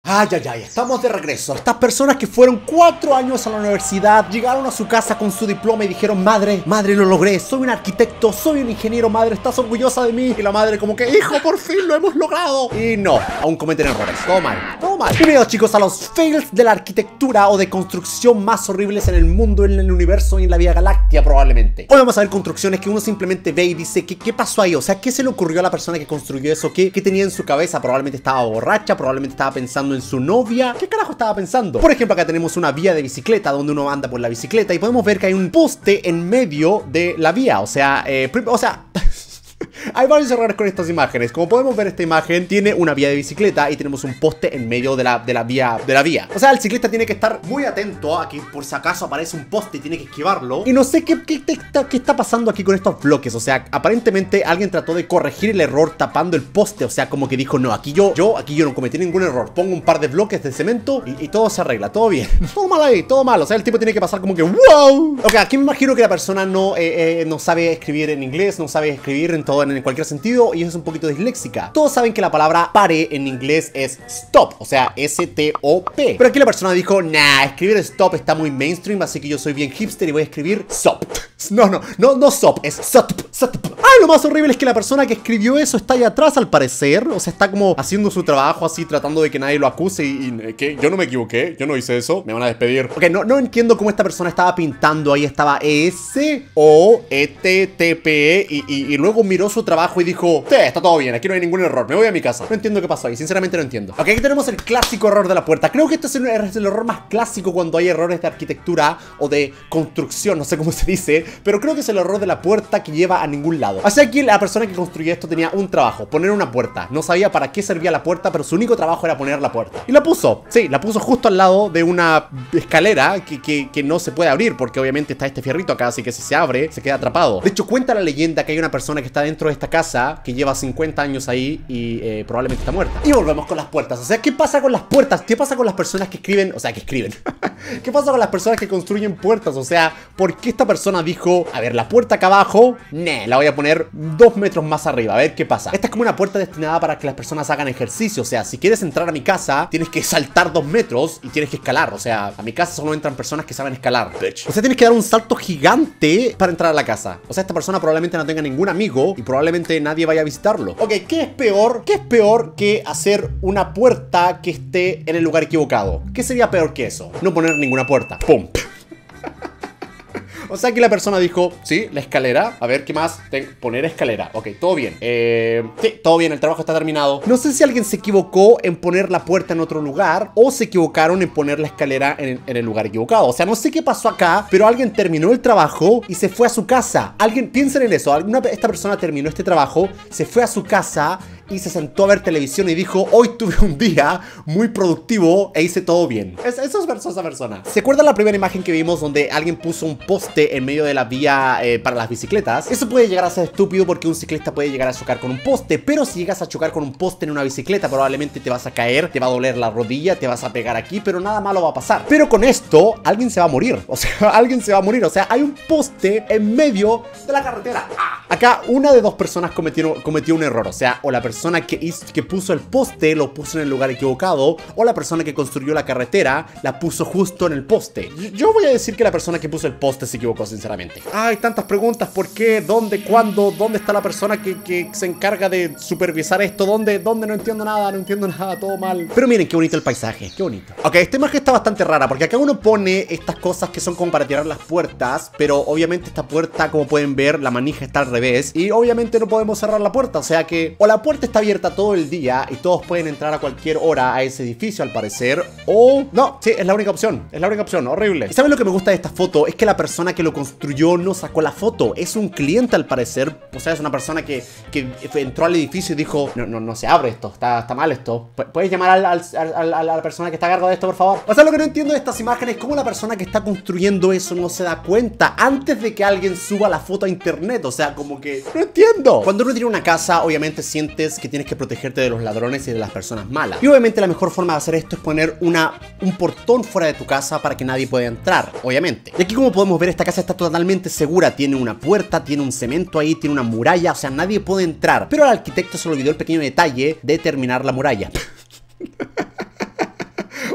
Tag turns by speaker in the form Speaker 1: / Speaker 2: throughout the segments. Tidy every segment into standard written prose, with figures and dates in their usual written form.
Speaker 1: Ay, ay, ay, estamos de regreso. Estas personas que fueron 4 años a la universidad, llegaron a su casa con su diploma y dijeron: madre, lo logré, soy un arquitecto, soy un ingeniero, madre, estás orgullosa de mí. Y la madre como que: hijo, por fin lo hemos logrado. Y no, aún cometen errores, todo mal, todo mal. Bienvenidos, chicos, a los fails de la arquitectura o de construcción más horribles en el mundo, en el universo y en la Vía Galáctea probablemente. Hoy vamos a ver construcciones que uno simplemente ve y dice: ¿qué pasó ahí? O sea, ¿qué se le ocurrió a la persona que construyó eso? ¿Qué tenía en su cabeza? Probablemente estaba borracha, probablemente estaba pensando en su novia. ¿Qué carajo estaba pensando? Por ejemplo, acá tenemos una vía de bicicleta donde uno anda por la bicicleta y podemos ver que hay un poste en medio de la vía. O sea, hay varios errores con estas imágenes. Como podemos ver, esta imagen tiene una vía de bicicleta y tenemos un poste en medio de la vía. O sea, el ciclista tiene que estar muy atento a que por si acaso aparece un poste y tiene que esquivarlo. Y no sé qué está pasando aquí con estos bloques. O sea, aparentemente alguien trató de corregir el error tapando el poste. O sea, como que dijo: no, aquí yo no cometí ningún error. Pongo un par de bloques de cemento y todo se arregla, todo bien. Todo mal ahí, todo mal. O sea, el tipo tiene que pasar como que ¡wow! Ok, aquí me imagino que la persona no sabe escribir en inglés, no sabe escribir en cualquier sentido y es un poquito disléxica. Todos saben que la palabra pare en inglés es stop, o sea, S-T-O-P. Pero aquí la persona dijo: nah, escribir stop está muy mainstream, así que yo soy bien hipster y voy a escribir SOP. No SOP, es SOTP. Ay, lo más horrible es que la persona que escribió eso está ahí atrás al parecer. O sea, está como haciendo su trabajo así, tratando de que nadie lo acuse y que yo no me equivoqué, yo no hice eso, me van a despedir. Ok, no entiendo cómo esta persona estaba pintando. Ahí estaba S-O-E-T-T-P-E y luego miró su trabajo y dijo: está todo bien, aquí no hay ningún error, me voy a mi casa. No entiendo qué pasó ahí, sinceramente no entiendo. Ok, aquí tenemos el clásico error de la puerta. Creo que este es el error más clásico cuando hay errores de arquitectura o de construcción, no sé cómo se dice, pero creo que es el error de la puerta que lleva a ningún lado. Así que la persona que construyó esto tenía un trabajo: poner una puerta. No sabía para qué servía la puerta, pero su único trabajo era poner la puerta. Y la puso, sí, la puso justo al lado de una escalera que no se puede abrir, porque obviamente está este fierrito acá, así que si se abre, se queda atrapado. De hecho, cuenta la leyenda que hay una persona que está dentro de esta casa que lleva 50 años ahí y probablemente está muerta. Y volvemos con las puertas. O sea, ¿qué pasa con las puertas? ¿Qué pasa con las personas que escriben? O sea, que escriben. ¿Qué pasa con las personas que construyen puertas? O sea, ¿por qué esta persona dijo: a ver, la puerta acá abajo, la voy a poner 2 metros más arriba, a ver qué pasa? Esta es como una puerta destinada para que las personas hagan ejercicio. O sea, si quieres entrar a mi casa, tienes que saltar 2 metros y tienes que escalar. O sea, a mi casa solo entran personas que saben escalar, bitch. O sea, tienes que dar un salto gigante para entrar a la casa. O sea, esta persona probablemente no tenga ningún amigo y probablemente nadie vaya a visitarlo. Ok, ¿qué es peor? ¿Qué es peor que hacer una puerta que esté en el lugar equivocado? ¿Qué sería peor que eso? No poner ninguna puerta. ¡Pum! O sea, que la persona dijo: sí, la escalera. A ver, ¿qué más? Poner escalera. Ok, todo bien. Sí, todo bien, el trabajo está terminado. No sé si alguien se equivocó en poner la puerta en otro lugar o se equivocaron en poner la escalera en el lugar equivocado. O sea, no sé qué pasó acá, pero alguien terminó el trabajo y se fue a su casa. Alguien, piensen en eso. Esta persona terminó este trabajo, se fue a su casa y se sentó a ver televisión y dijo: hoy tuve un día muy productivo e hice todo bien. Eso es esa persona. ¿Se acuerdan la primera imagen que vimos donde alguien puso un poste en medio de la vía para las bicicletas? Eso puede llegar a ser estúpido porque un ciclista puede llegar a chocar con un poste, pero si llegas a chocar con un poste en una bicicleta, probablemente te vas a caer, te va a doler la rodilla, te vas a pegar aquí, pero nada malo va a pasar. Pero con esto, alguien se va a morir. O sea, alguien se va a morir. O sea, hay un poste en medio de la carretera. Acá una de dos personas cometió un error. O sea, o la persona que puso el poste lo puso en el lugar equivocado, o la persona que construyó la carretera la puso justo en el poste. Yo voy a decir que la persona que puso el poste se equivocó, sinceramente. Hay tantas preguntas: ¿por qué? ¿Dónde? ¿Cuándo? ¿Dónde está la persona que se encarga de supervisar esto? ¿Dónde? No entiendo nada, todo mal. Pero miren qué bonito el paisaje, qué bonito. Ok, esta imagen está bastante rara porque acá uno pone estas cosas que son como para tirar las puertas, pero obviamente esta puerta, como pueden ver, la manija está al revés y obviamente no podemos cerrar la puerta. O sea que o la puerta está abierta todo el día y todos pueden entrar a cualquier hora a ese edificio al parecer, o no, sí, es la única opción, horrible. ¿Y saben lo que me gusta de esta foto? Es que la persona que lo construyó no sacó la foto, es un cliente al parecer. O sea, es una persona que entró al edificio y dijo: no se abre esto, está mal esto. ¿Puedes llamar a la persona que está a cargo de esto, por favor? O sea, lo que no entiendo de estas imágenes es cómo la persona que está construyendo eso no se da cuenta antes de que alguien suba la foto a internet. O sea, como que no entiendo. Cuando uno tiene una casa, obviamente sientes que tienes que protegerte de los ladrones y de las personas malas. Y obviamente la mejor forma de hacer esto es poner un portón fuera de tu casa para que nadie pueda entrar, obviamente. Y aquí, como podemos ver, esta casa está totalmente segura. Tiene una puerta, tiene un cemento ahí, tiene una muralla, o sea, nadie puede entrar. Pero al arquitecto se le olvidó el pequeño detalle de terminar la muralla.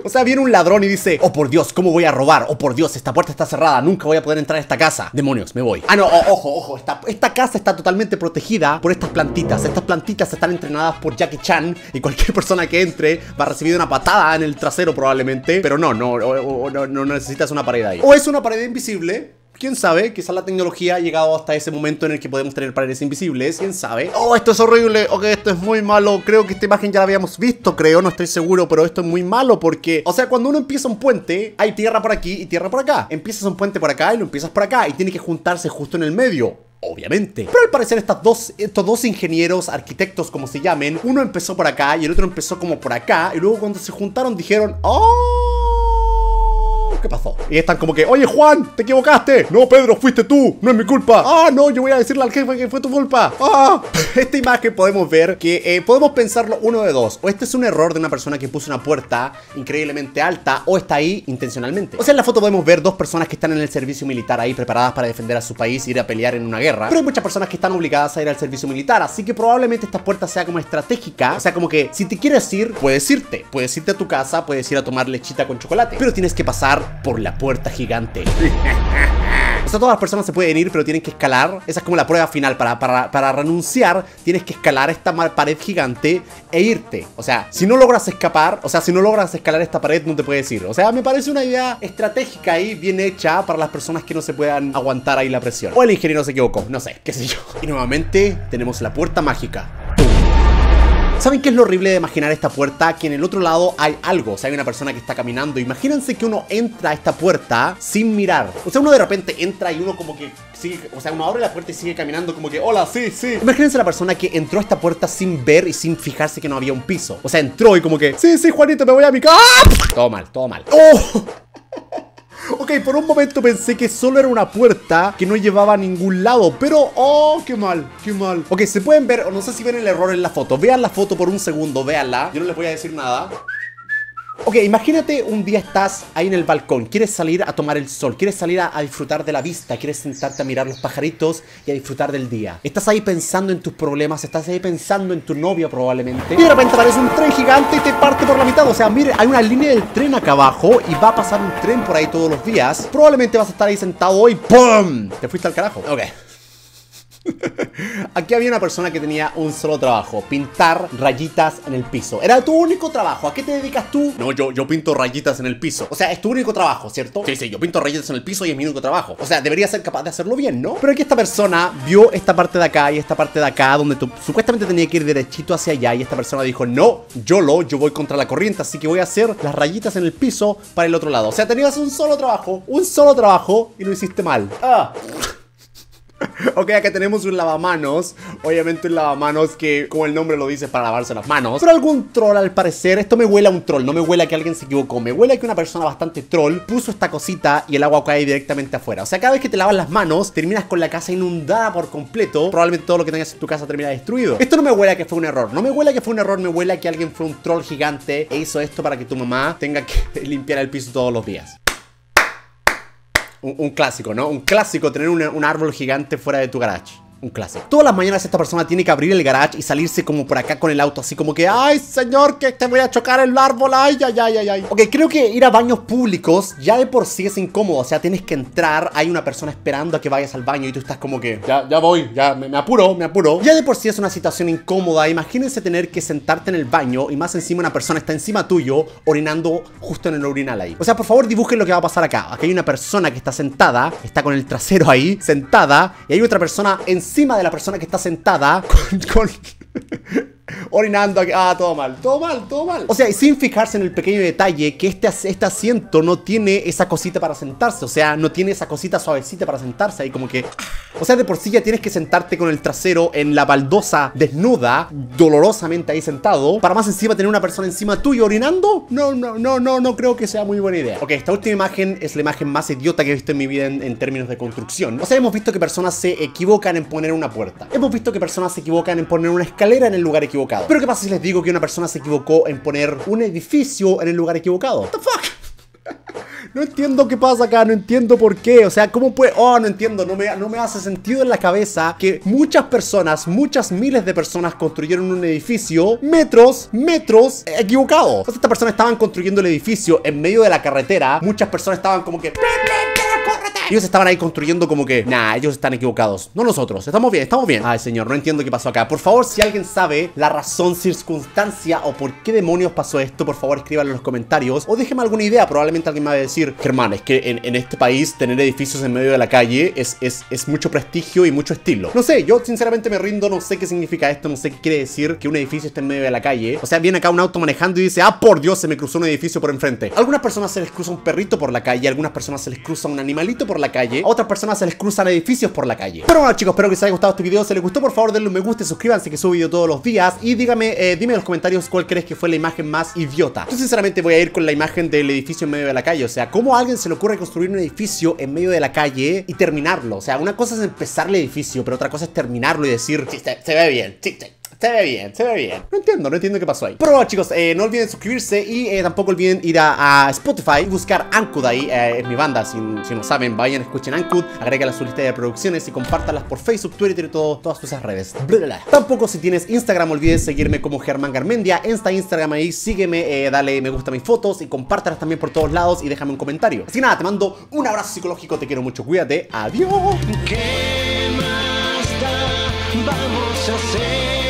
Speaker 1: O sea, viene un ladrón y dice, oh por Dios, ¿cómo voy a robar? Oh por Dios, esta puerta está cerrada, nunca voy a poder entrar a esta casa. Demonios, me voy. Ah, no, ojo, esta casa está totalmente protegida por estas plantitas. Estas plantitas están entrenadas por Jackie Chan y cualquier persona que entre va a recibir una patada en el trasero probablemente. Pero no necesitas una pared ahí. O es una pared invisible. ¿Quién sabe? Quizás la tecnología ha llegado hasta ese momento en el que podemos tener paredes invisibles. ¿Quién sabe? Oh, esto es horrible. Ok, esto es muy malo. Creo que esta imagen ya la habíamos visto, creo. No estoy seguro, pero esto es muy malo porque... O sea, cuando uno empieza un puente, hay tierra por aquí y tierra por acá. Empiezas un puente por acá y lo empiezas por acá. Y tiene que juntarse justo en el medio. Obviamente. Pero al parecer estos dos ingenieros, arquitectos como se llamen, uno empezó por acá y el otro empezó como por acá. Y luego cuando se juntaron dijeron... ¡Oh! ¿Qué pasó? Y están como que, oye Juan, te equivocaste. No, Pedro, fuiste tú, no es mi culpa. Ah, no, yo voy a decirle al jefe que fue tu culpa. Ah. Esta imagen podemos ver que podemos pensarlo uno de dos. O este es un error de una persona que puso una puerta increíblemente alta, o está ahí intencionalmente. O sea, en la foto podemos ver dos personas que están en el servicio militar ahí preparadas para defender a su país e ir a pelear en una guerra. Pero hay muchas personas que están obligadas a ir al servicio militar, así que probablemente esta puerta sea como estratégica. O sea, como que si te quieres ir, puedes irte. Puedes irte a tu casa, puedes ir a tomar lechita con chocolate, pero tienes que pasar por la puerta gigante. O sea, todas las personas se pueden ir, pero tienen que escalar. Esa es como la prueba final. Para renunciar, tienes que escalar esta pared gigante e irte. O sea, si no logras escapar, o sea, si no logras escalar esta pared, no te puedes ir. O sea, me parece una idea estratégica ahí, bien hecha para las personas que no se puedan aguantar ahí la presión. O el ingeniero se equivocó, no sé, qué sé yo. Y nuevamente tenemos la puerta mágica. ¿Saben qué es lo horrible de imaginar esta puerta? Que en el otro lado hay algo, o sea, hay una persona que está caminando. Imagínense que uno entra a esta puerta sin mirar. O sea, uno de repente entra y uno como que sigue, o sea, uno abre la puerta y sigue caminando como que, hola, sí, sí. Imagínense la persona que entró a esta puerta sin ver y sin fijarse que no había un piso. O sea, entró y como que, sí, sí, Juanito, me voy a mi casa. Todo mal, todo mal. ¡Oh! Ok, por un momento pensé que solo era una puerta que no llevaba a ningún lado, pero... ¡Oh, qué mal! ¡Qué mal! Ok, se pueden ver, o no sé si ven el error en la foto. Vean la foto por un segundo, véanla. Yo no les voy a decir nada. Ok, imagínate un día estás ahí en el balcón, quieres salir a tomar el sol, quieres salir a disfrutar de la vista, quieres sentarte a mirar los pajaritos y a disfrutar del día. Estás ahí pensando en tus problemas, estás ahí pensando en tu novia probablemente. Y de repente aparece un tren gigante y te parte por la mitad. O sea, mire, hay una línea del tren acá abajo y va a pasar un tren por ahí todos los días. Probablemente vas a estar ahí sentado hoy, ¡pum! Te fuiste al carajo. Ok. Aquí había una persona que tenía un solo trabajo: pintar rayitas en el piso. Era tu único trabajo. ¿A qué te dedicas tú? No, yo pinto rayitas en el piso. O sea, es tu único trabajo, ¿cierto? Sí, yo pinto rayitas en el piso y es mi único trabajo. O sea, debería ser capaz de hacerlo bien, ¿no? Pero aquí esta persona vio esta parte de acá y esta parte de acá, donde tú supuestamente tenía que ir derechito hacia allá, y esta persona dijo, no, yo voy contra la corriente, así que voy a hacer las rayitas en el piso para el otro lado. O sea, tenías un solo trabajo y lo hiciste mal. Ok, acá tenemos un lavamanos. Obviamente un lavamanos que, como el nombre lo dice, es para lavarse las manos. Pero algún troll, al parecer. Esto me huele a un troll, no me huele a que alguien se equivocó. Me huele a que una persona bastante troll puso esta cosita y el agua cae directamente afuera. O sea, cada vez que te lavas las manos, terminas con la casa inundada por completo. Probablemente todo lo que tengas en tu casa termina destruido. Esto no me huele a que fue un error. No me huele a que fue un error, me huele a que alguien fue un troll gigante e hizo esto para que tu mamá tenga que limpiar el piso todos los días. Un clásico, ¿no? Un clásico tener un árbol gigante fuera de tu garage. Un clásico. Todas las mañanas esta persona tiene que abrir el garage y salirse como por acá con el auto, así como que, ay, señor, que te voy a chocar el árbol, ay. Ok, creo que ir a baños públicos ya de por sí es incómodo. O sea, tienes que entrar, hay una persona esperando a que vayas al baño y tú estás como que, ya voy, ya me apuro. Ya de por sí es una situación incómoda. Imagínense tener que sentarte en el baño y más encima una persona está encima tuyo orinando justo en el urinal ahí. O sea, por favor, dibujen lo que va a pasar acá. Aquí hay una persona que está sentada, está con el trasero ahí, sentada, y hay otra persona encima de la persona que está sentada con orinando aquí. Ah, todo mal. O sea, y sin fijarse en el pequeño detalle que este asiento no tiene esa cosita para sentarse. O sea, no tiene esa cosita suavecita para sentarse ahí como que... O sea, de por sí ya tienes que sentarte con el trasero en la baldosa desnuda, dolorosamente ahí sentado, para más encima tener una persona encima tuyo orinando. No creo que sea muy buena idea. Ok, esta última imagen es la imagen más idiota que he visto en mi vida en términos de construcción. O sea, hemos visto que personas se equivocan en poner una puerta. Hemos visto que personas se equivocan en poner una escalera en el lugar equivocado. Pero ¿qué pasa si les digo que una persona se equivocó en poner un edificio en el lugar equivocado? What the fuck? No entiendo qué pasa acá, no entiendo por qué. O sea, ¿cómo puede? Oh, no entiendo, no me hace sentido en la cabeza que muchas personas, muchas miles de personas construyeron un edificio metros equivocado. O sea, estas personas estaban construyendo el edificio en medio de la carretera. Muchas personas estaban como que... Ellos estaban ahí construyendo como que, nah, ellos están equivocados, no nosotros, estamos bien, estamos bien. Ay, señor, no entiendo qué pasó acá. Por favor, si alguien sabe la razón, circunstancia o por qué demonios pasó esto, por favor, escríbanlo en los comentarios o déjenme alguna idea. Probablemente alguien me va a decir, Germán, es que en este país tener edificios en medio de la calle es mucho prestigio y mucho estilo. No sé, yo sinceramente me rindo, no sé qué significa esto, no sé qué quiere decir que un edificio esté en medio de la calle. O sea, viene acá un auto manejando y dice, ah, por Dios, se me cruzó un edificio por enfrente. A algunas personas se les cruza un perrito por la calle, a algunas personas se les cruza un animalito por la calle, a otras personas se les cruzan edificios por la calle. Pero bueno, chicos, espero que les haya gustado este video. Si les gustó, por favor denle un me gusta y suscríbanse, que subo video todos los días. Y dime en los comentarios cuál crees que fue la imagen más idiota. Yo sinceramente voy a ir con la imagen del edificio en medio de la calle. O sea, ¿cómo a alguien se le ocurre construir un edificio en medio de la calle y terminarlo? O sea, una cosa es empezar el edificio, pero otra cosa es terminarlo y decir, sí, se ve bien, sí. Se ve bien, se ve bien. No entiendo qué pasó ahí. Pero bueno, chicos, no olviden suscribirse y tampoco olviden ir a Spotify y buscar Ancud ahí. Es mi banda, si no saben, vayan, escuchen Ancud, agréguenla a su lista de reproducciones y compártanlas por Facebook, Twitter y todas esas redes. Tampoco si tienes Instagram, olvides seguirme como Germán Garmendia. En esta Instagram ahí, sígueme, dale me gusta a mis fotos y compártalas también por todos lados y déjame un comentario. Así que nada, te mando un abrazo psicológico, te quiero mucho, cuídate, adiós.
Speaker 2: ¿Qué más da? Vamos a hacer